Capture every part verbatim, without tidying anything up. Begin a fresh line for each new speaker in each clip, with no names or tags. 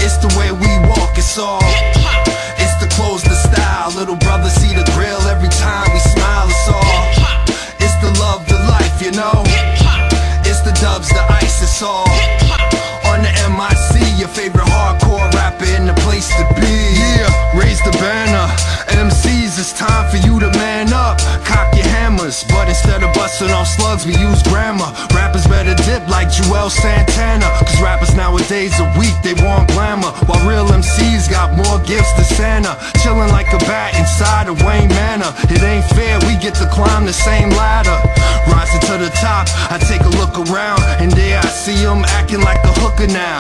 It's the way we walk, it's all. It's the clothes, the style. Little brother see the grill every time we smile, it's all. It's the love, the life, you know. It's the dubs, the ice, it's all. On the M I C, your favorite hardcore rapper in the place to be. Yeah, raise the banner. M Cs, it's time for you to man up. Cock your hammers, but instead of busting off slugs, we use grammar. Rappers better dip like Joel Santana, cause rappers nowadays are weak, they want glamour, while real M Cs got more gifts than Santa. Chilling like a bat inside of Wayne Manor. It ain't fair, we get to climb the same ladder. Rising to the top, I take a look around, and there I see them acting like a hooker now.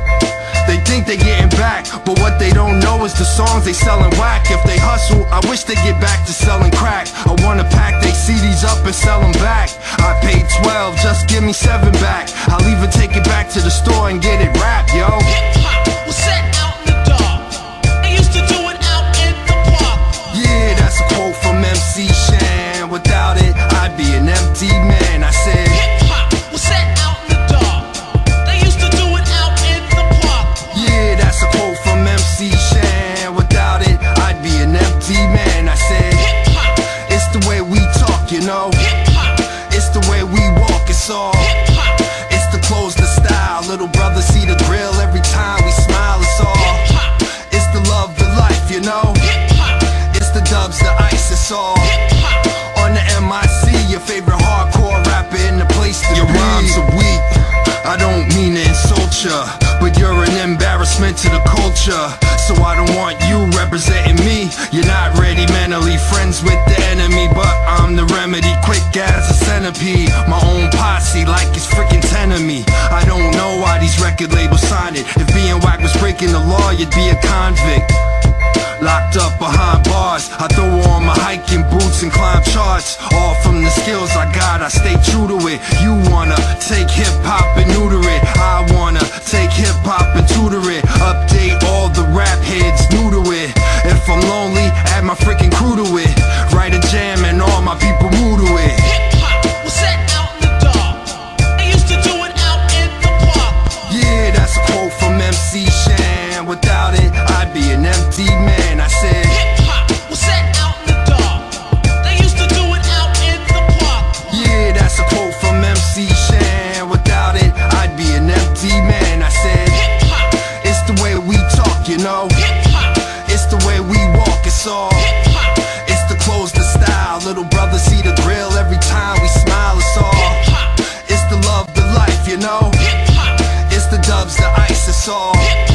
They think they getting back, but what they don't know is the songs they sellin' whack. If they hustle, I wish they get back to selling crack. I wanna pack they C Ds up and sell them back. I paid twelve, just give me seven back. I'll even take it back to the store and get it wrapped, yo.
Hip-hop was set out in the dark. They used to do it out in the park.
Yeah, that's a quote from M C Shan. Without it, I'd be an empty man. I said
hip-hop was set out in the dark. They used to do it out in the park.
Yeah, that's a quote from M C Shan. Without it, I'd be an empty man. I said
hip-hop,
it's the way we talk, you know.
hip-hop,
It's the way we walk, it's all.
hip-hop,
It's the clothes, the style. Little brother see the grill every time we smile, it's all.
hip-hop,
It's the love, the life, you know.
hip-hop,
It's the dubs, the ice, it's all.
hip-hop.
On the M I C, your favorite hardcore rapper in the place to your be. Your rhymes are weak, I don't mean to insult ya, but you're an embarrassment to the culture. So I don't want you representing me. You're not ready mentally, friends with the enemy, but I'm the remedy, quick as a centipede. My own posse like it's freaking ten of me. I don't know why these record labels signed it. If being whack was breaking the law, you'd be a convict, locked up behind bars. I throw on my hiking boots and climb charts. All from the skills I got, I stay true to it. You wanna take hip-hop and neuter it, I wanna take hip-hop and tutor it. Update all the rap heads new to it. If I'm lonely, add my freaking crew to it. Write a jam and all my people move to it.
Hip-hop was set out in the dark. They used to do it out in the park.
Yeah, that's a quote from M C Shan. Without it, I'd be an empty man. I said
hip-hop was set out in the dark. They used to do it out in the park.
yeah, that's a quote from M C Shan. Without it, I'd be an empty man. I said
Hip-hop,
it's the way we talk, you know.
hip-hop,
It's the way we walk, it's all.
hip-hop,
It's the clothes, the style. Little brother see the grill every time we smile, it's all.
hip-hop,
It's the love, the life, you know.
hip-hop,
It's the dubs, the ice, it's all.
hip-hop.